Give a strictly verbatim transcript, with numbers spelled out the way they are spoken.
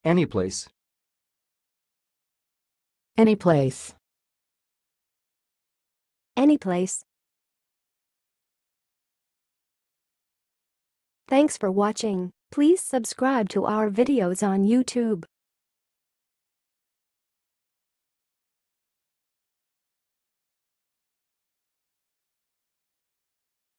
anyplace, anyplace, anyplace. Thanks for watching. Please subscribe to our videos on YouTube.